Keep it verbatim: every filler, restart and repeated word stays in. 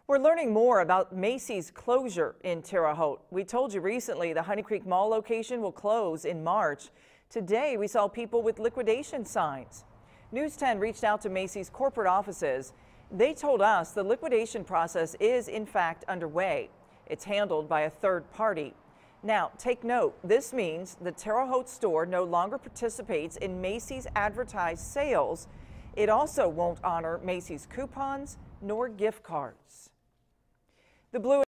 We're learning more about Macy's closure in Terre Haute. We told you recently the Honey Creek Mall location will close in March. Today, we saw people with liquidation signs. News ten reached out to Macy's corporate offices. They told us the liquidation process is in fact underway. It's handled by a third party. Now, take note, this means the Terre Haute store no longer participates in Macy's advertised sales. It also won't honor Macy's coupons nor gift cards. The Blue